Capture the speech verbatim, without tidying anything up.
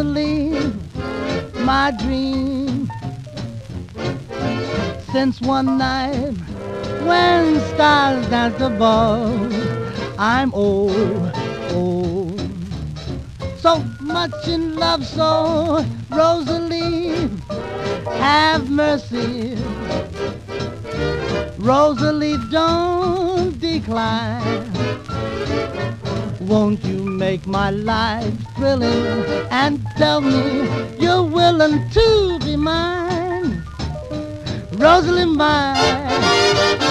Rosalie, my dream. Since one night when stars danced above, I'm old, old, so much in love. So Rosalie, have mercy. Rosalie, don't decline. Won't you make my life thrilling and tell me you're willing to be mine? Rosalie, mine.